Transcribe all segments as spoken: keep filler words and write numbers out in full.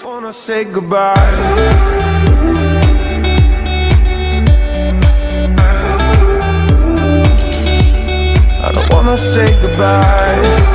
wanna say goodbye. I don't wanna say goodbye.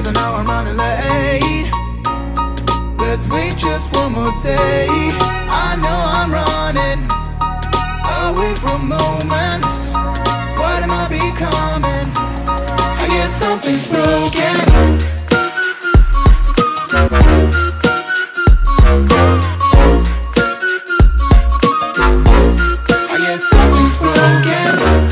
years and now I'm running late. Let's wait just one more day. I know I'm running away from moments. What am I becoming? I guess something's broken. I guess something's broken.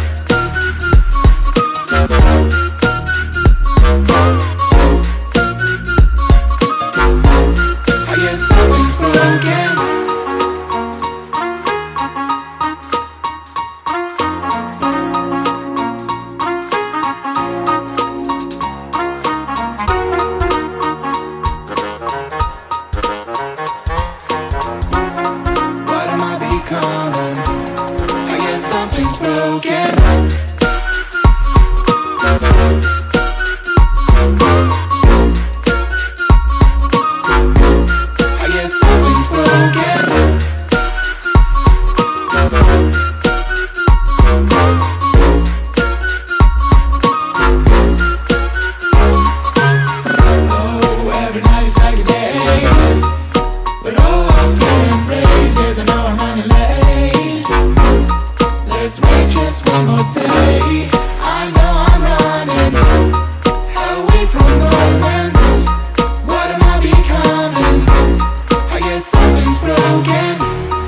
I guess something's broken. What am I becoming? I guess something's broken. I guess something's broken. Oh, every night is like a daze, but all I'm feeling raised is I know I'm running late. Let's wait just one more day. I know I'm running away from moments. What am I becoming? I guess something's broken.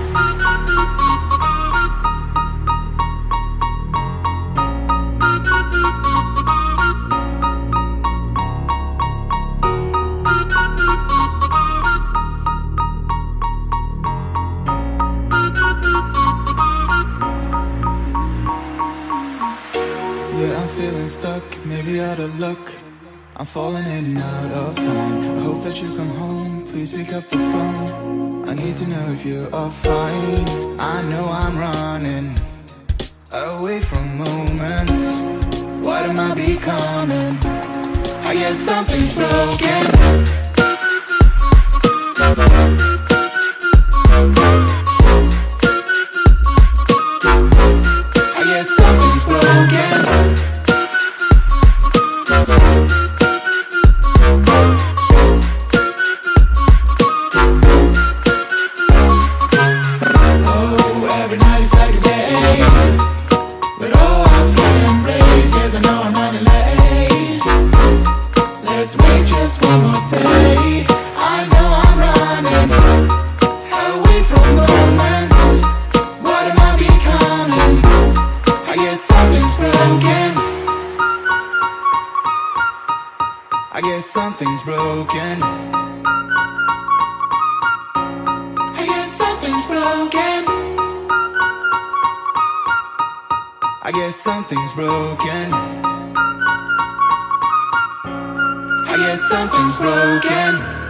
Yeah, I'm feeling stuck, maybe out of luck. I'm falling in and out of time. I hope that you come home, please pick up the phone. I need to know if you are fine. I know I'm running away from moments. What am I becoming? I guess something's broken. I guess something's broken. Oh, every night is like a daze, but all I'm feeling raised is I know I'm running late. Let's wait just one more day. I know I'm running away from moments. What am I becoming? I guess something's broken. I guess something's broken. I guess something's broken. I guess something's broken. I guess something's broken.